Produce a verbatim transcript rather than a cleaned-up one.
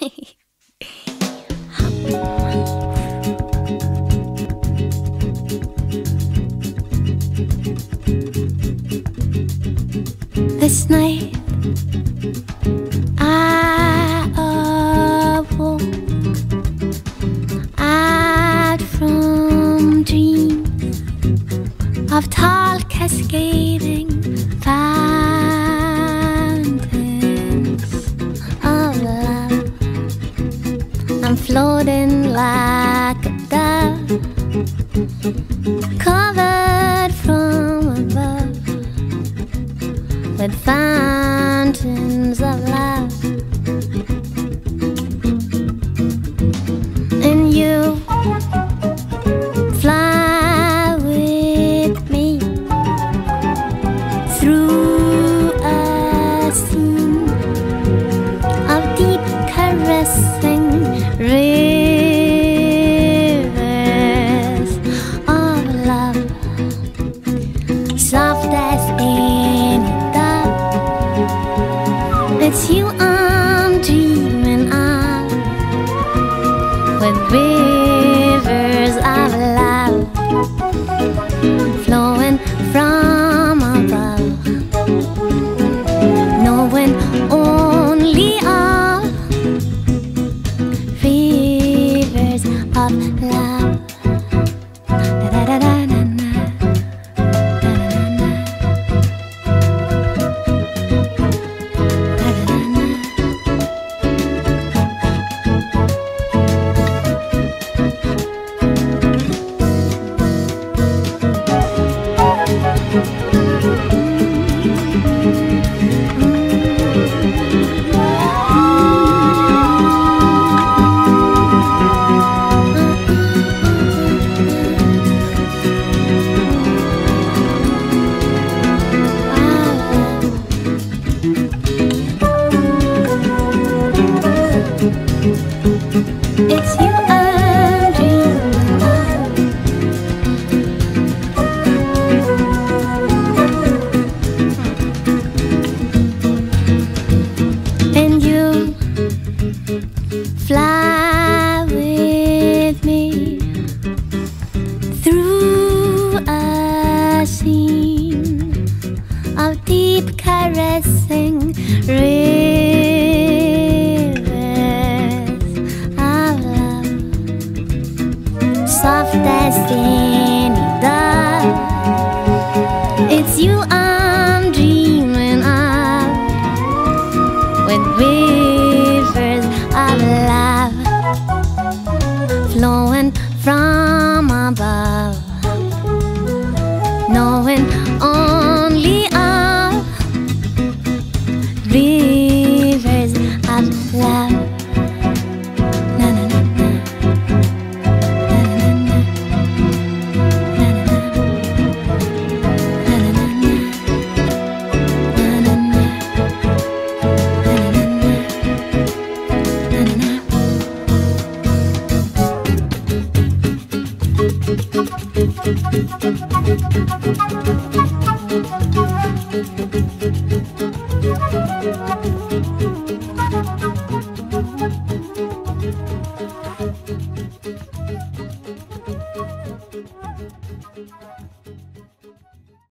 This night I awoke out from dreams of tall cascading fountains of love. I'm floating like a dove, covered from above with fountains of love. And you fly with me through a scene of deep caressing rivers of love, soft as any dove. It's you I'm dreaming of, with rivers of love flowing from above, knowing only of rivers of love. Da-da-da-da-da-da. It's you I'm dreaming of. And you fly with me through a scene of deep caressing rivers of love, soft as any dove. It's you I'm dreaming of, with rivers of love flowing from above, knowing only of rivers of love. Na na na na. Na na na na. Na na na. Na na na na. Na na na. Na na na. Na na na.